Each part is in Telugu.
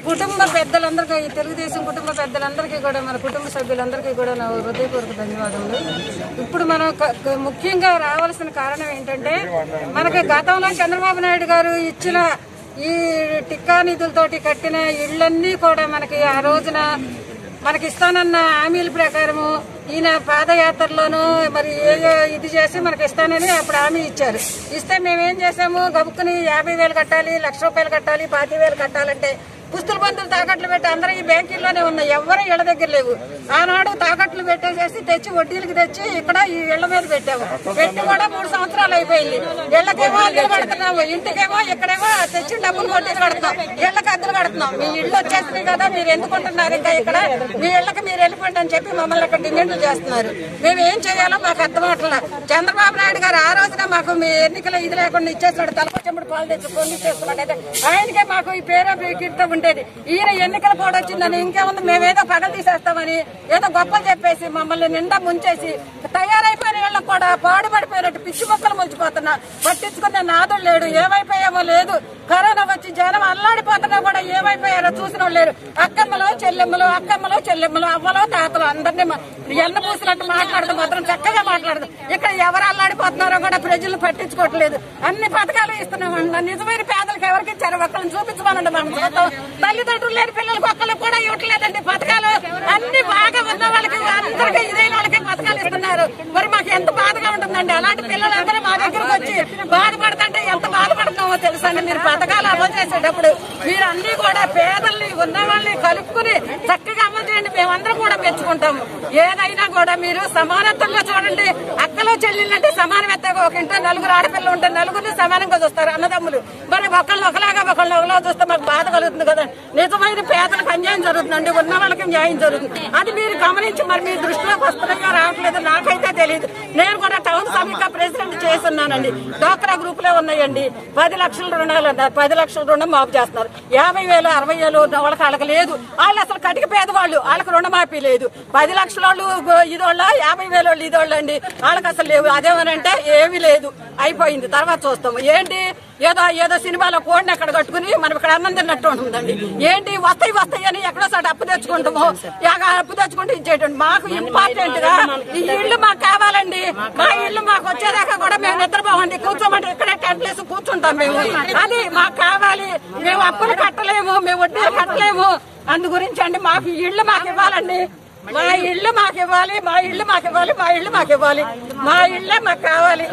కుటుంబ పెద్దలందరికీ, తెలుగుదేశం కుటుంబ పెద్దలందరికీ కూడా, మన కుటుంబ సభ్యులందరికీ కూడా నా హృదయపూర్వక ధన్యవాదములు. ఇప్పుడు మనం ముఖ్యంగా రావాల్సిన కారణం ఏంటంటే, మనకి గతంలో చంద్రబాబు నాయుడు గారు ఇచ్చిన ఈ టిక్కా నిధులతోటి కట్టిన ఇళ్లన్నీ కూడా మనకి ఆ రోజున మనకి ఇస్తానన్న హామీల ప్రకారము ఈయన పాదయాత్రలోనూ మరి ఇది చేసి మనకి ఇస్తానని అప్పుడు హామీ ఇచ్చారు. ఇస్తే మేమేం చేసాము, గబుక్కుని 50,000 కట్టాలి, ₹1,00,000 కట్టాలి, 25,000 కట్టాలంటే పుస్తుల బంధువులు తాకట్లు పెట్టి అందరూ ఈ బ్యాంకుల్లోనే ఉన్నాయి, ఎవరు ఇళ్ల దగ్గర లేవు. ఆనాడు తాకట్లు పెట్టేసేసి తెచ్చి వడ్డీలకి తెచ్చి ఇక్కడ ఈ ఇళ్ల మీద పెట్టాము. పెట్టి కూడా 3 సంవత్సరాలు అయిపోయింది. ఇళ్లకేమో అద్దెలు కడుతున్నాము, ఇంటికేమో ఇక్కడేమో తెచ్చి డబ్బులు వడ్డీలు కడుతున్నాం, ఇళ్లకు అద్దెలు కడుతున్నాం. మీ ఇళ్ళు వచ్చేస్తున్నాయి కదా, మీరు ఎందుకుంటున్నారు ఇంకా ఇక్కడ, మీ ఇళ్లకు మీరు వెళ్ళిపోండి అని చెప్పి మమ్మల్ని ఇక్కడ డిమాండ్లు చేస్తున్నారు. మేము ఏం చేయాలో మాకు అర్థం అవట్లా. చంద్రబాబు నాయుడు గారు ఆ రోజున మాకు మీ ఎన్నికల ఇది లేకుండా ఇచ్చేస్తున్నాడు, తలకొచ్చప్పుడు పాలు తెచ్చి పొంగి చేస్తున్నాడు. ఆయనకే మాకు ఈ పేరు కీర్తం ఉండేది. ఈయన ఎన్నికల కూడా వచ్చిందని ఇంకేముంది, మేమేదో పగలు తీసేస్తామని ఏదో గొప్పలు చెప్పేసి మమ్మల్ని నిండా ముంచేసి తయారైపోయిన వీళ్ళకి కూడా పాడుపడిపోయినట్టు పిచ్చి మొక్కలు ముంచిపోతున్నా. పట్టించుకునే నాదుడు లేడు, ఏమైపోయామో లేదు. కరోనా వచ్చి జనం అల్లాడిపోతున్నా కూడా ఏమైపోయారో చూసిన లేరు. అక్కమ్మలో చెల్లెమ్మలు, అవ్వలో తాతలు అందరినీ ఎన్న పూసినట్టు మాట్లాడదు, మాత్రం చక్కగా మాట్లాడదు. ఇక్కడ ఎవరు అల్లాడిపోతున్నారో కూడా ప్రజలు పట్టించుకోవట్లేదు. అన్ని పథకాలు ఇస్తున్నామండి. నిజమైన పేదలకు ఎవరికి ఇచ్చారు, ఒక్కరిని చూపించమనండి. మనం తల్లిదండ్రులు లేని పిల్లలకు ఒక్కళ్ళు కూడా ఇవ్వట్లేదండి పథకాలు. అన్ని బాగా ఉన్న వాళ్ళకి, అందరికీ ఇదైన వాళ్ళకి పథకాలు ఇస్తున్నారు. మరి మాకు ఎంత బాధగా ఉంటుందండి. అలాంటి పిల్లలందరూ మా దగ్గరకు వచ్చి బాధపడుతుంటే ఎంత బాధపడుతున్నామో తెలుసండి. మీరు పథకాలు అమలు చేసేటప్పుడు మీరు అన్ని కూడా పేదల్ని, ఉన్న వాళ్ళని కలుపుకుని చక్కగా అమలు చేయండి. మేమందరం కూడా మెచ్చుకుంటాము. ఏదైనా కూడా మీరు సమానత్వంగా చూడండి. అక్కలో చెల్లెళ్ళంటే సమానమైతే, ఒక ఇంట్లో 4 ఆడపిల్లలు ఉంటే 4 సమానంగా చూస్తారు అన్నదమ్ములు. మరి ఒకళ్ళు ఒకలాగా ఒకళ్ళు ఒకలా చూస్తే మాకు బాధ కలుగుతుంది కదా. నిజమైన పేదలకు అన్యాయం జరుగుతుందండి, ఉన్న వాళ్ళకి న్యాయం జరుగుతుంది. అది మీరు గమనించి మరి మీ దృష్టిలోకి వస్తున్నాయో రావట్లేదు నాకైతే తెలియదు. నేను కూడా టౌన్ సమిక ప్రెసిడెంట్ చేస్తున్నానండి. డ్వాక్రా గ్రూప్ లో ఉన్నాయండి. 10 లక్షల రుణాలు అన్నారు, 10 లక్షల రుణం మాఫ్ చేస్తున్నారు. 50,000, 60,000 వాళ్ళకి లేదు. వాళ్ళు అసలు కటిక పేదవాళ్ళు, వాళ్ళకి రుణమాఫీ లేదు. 10 లక్షల వాళ్ళు ఇదోళ్ళ, 50,000 వాళ్ళు ఇదోళ్ళు అండి, వాళ్ళకి అసలు లేవు. అదేమనంటే ఏమీ లేదు, అయిపోయింది, తర్వాత చూస్తాము. ఏంటి ఏదో సినిమాలో కోడిని అక్కడ కట్టుకుని మనం ఇక్కడ అన్నం తిన్నట్టు ఉంటుందండి. ఏంటి వస్తాయి అని ఎక్కడో సార్ అప్పు తెచ్చుకుంటాము. అప్పు తెచ్చుకుంటే ఇచ్చేటండి. మాకు ఇంపార్టెంట్ గా ఈ ఇళ్లు మాకు కావాలండి. మా ఇళ్లు మాకు వచ్చేదాకా కూడా మేము నిద్రపోవండి, కూర్చోమంటే ఇక్కడే టెంట్ వేసి కూర్చుంటాం మేము. అది మాకు కావాలి. మేము అప్పులు కట్టలేము, మేము వడ్డీలు కట్టలేము. అందు గురించి అండి మాకు ఇళ్లు మాకు ఇవ్వాలండి. మా ఇళ్లు మాకు ఇవ్వాలి, మా ఇళ్లు మాకు ఇవ్వాలి, మా ఇళ్లు మాకు ఇవ్వాలి, మా ఇళ్లే మాకు కావాలి.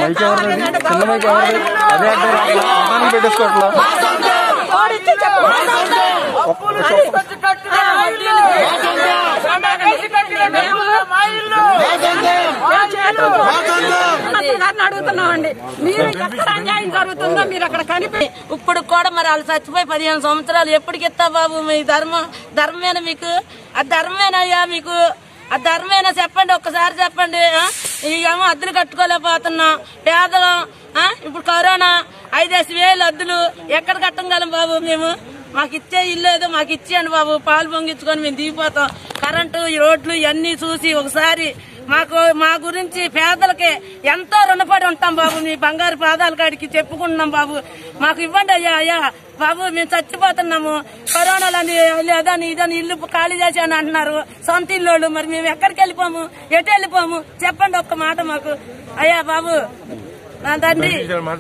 అడుగుతున్నామండి, మీరు ఎక్కడ అన్యాయం జరుగుతుందో మీరు అక్కడ కనిపి. ఇప్పుడు కూడా మరి వాళ్ళు చచ్చిపోయి 15 సంవత్సరాలు ఎప్పటికి ఇస్తా బాబు? మీ ధర్మమేనా మీకు? ఆ ధర్మమేనయ్యా మీకు? ఆ ధర్మమేనా చెప్పండి, ఒక్కసారి చెప్పండి. ఏమో అద్దెలు కట్టుకోలేకపోతున్నాం పేదలం. ఇప్పుడు కరోనా 5,000 అద్దెలు ఎక్కడ కట్టగలం బాబు మేము? మాకు ఇచ్చే ఇల్లు ఏదో మాకు ఇచ్చేయండి బాబు, పాలు పొంగించుకొని మేము దిగిపోతాం. కరెంటు, ఈ రోడ్లు ఇవన్నీ చూసి ఒకసారి మా గురించి పేదలకి ఎంతో రుణపడి ఉంటాం బాబు. మీ బంగారు పాదాల కాడికి చెప్పుకుంటున్నాం బాబు, మాకు ఇవ్వండి అయ్యా బాబు, మేము చచ్చిపోతున్నాము. కరోనాలో అదని ఇదని ఇల్లు ఖాళీ చేసి అని అంటున్నారు సొంత ఇల్లు. మరి మేము ఎక్కడికి వెళ్ళిపోము, ఎటు వెళ్ళిపోము? చెప్పండి ఒక్క మాట మాకు అయ్యా బాబు. నా తండ్రి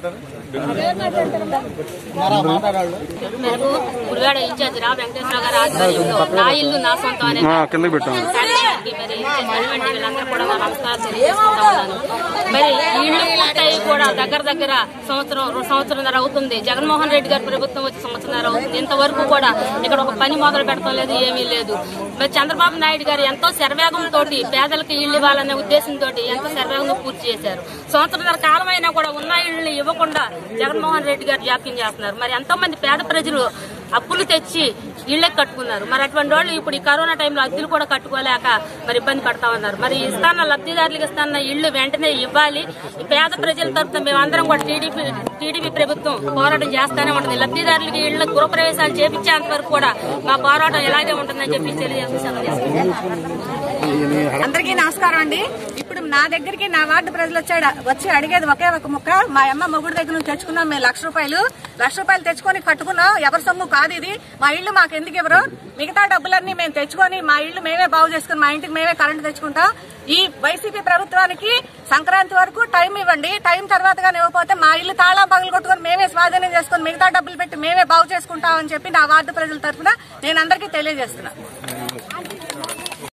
గుడివాడ ఇన్ఛార్జ్ రా వెంకటేశ్వర గారు ఆధ్వర్యంలో నా ఇల్లు నా సొంతం అనే వీళ్ళందరూ కూడా నమస్కారం తెలియజేసుకుంటా ఉన్నాను. మరి ఇల్లు పూర్తయి కూడా దగ్గర సంవత్సరంన్నర అవుతుంది. జగన్మోహన్ రెడ్డి గారి ప్రభుత్వం వచ్చి సంవత్సరంన్నర అవుతుంది. ఇంతవరకు కూడా ఇక్కడ ఒక పని మొదలు పెట్టడం లేదు, ఏమీ లేదు. మరి చంద్రబాబు నాయుడు గారు ఎంతో శరవేగంతో పేదలకు ఇళ్లు ఇవ్వాలనే ఉద్దేశంతో ఎంతో శరవేగంగా పూర్తి చేశారు. సంవత్సరంన్నర కాలం అయినా కూడా ఉన్న ఇళ్లు ఇవ్వకుండా జగన్మోహన్ రెడ్డి గారు జాప్యం చేస్తున్నారు. మరి ఎంతో మంది పేద ప్రజలు అప్పులు తెచ్చి ఇళ్లకి కట్టుకున్నారు. మరి అటువంటి వాళ్ళు ఇప్పుడు ఈ కరోనా టైంలో అద్దెలు కూడా కట్టుకోలేక మరి ఇబ్బంది పడతా ఉన్నారు. మరి ఇస్తాన్న లబ్ధిదారులకు ఇస్తాన్న ఇళ్లు వెంటనే ఇవ్వాలి. పేద ప్రజల తరఫున మేమందరం కూడా టీడీపీ ప్రభుత్వం పోరాటం చేస్తానే ఉంటుంది. లబ్ధిదారులకి ఇళ్ల గృహప్రవేశాలు చేపించేంత వరకు కూడా మా పోరాటం ఇలాగే ఉంటుందని చెప్పి తెలియజేస్తున్నాను. అందరికీ నమస్కారం అండి. ఇప్పుడు నా దగ్గరికి నా వార్డు ప్రజలు వచ్చి అడిగేది ఒకే ఒక ముక్క, మా అమ్మ మొగుడు దగ్గర నుంచి తెచ్చుకున్నాం మేము లక్ష రూపాయలు తెచ్చుకొని కట్టుకున్నాం, ఎవరి సొమ్ము కాదు ఇది, మా ఇల్లు మాకు ఎందుకు ఎవరు, మిగతా డబ్బులన్నీ మేము తెచ్చుకొని మా ఇల్లు మేమే బాగు చేసుకుని మా ఇంటికి మేమే కరెంటు తెచ్చుకుంటాం. ఈ వైసీపీ ప్రభుత్వానికి సంక్రాంతి వరకు టైం ఇవ్వండి, టైం తర్వాత కానీ ఇవ్వకపోతే మా ఇల్లు తాళం పగలు కొట్టుకొని మేమే స్వాధీనం చేసుకుని మిగతా డబ్బులు పెట్టి మేమే బాగు చేసుకుంటామని చెప్పి నా వార్డు ప్రజల తరఫున నేను అందరికీ తెలియజేస్తున్నా.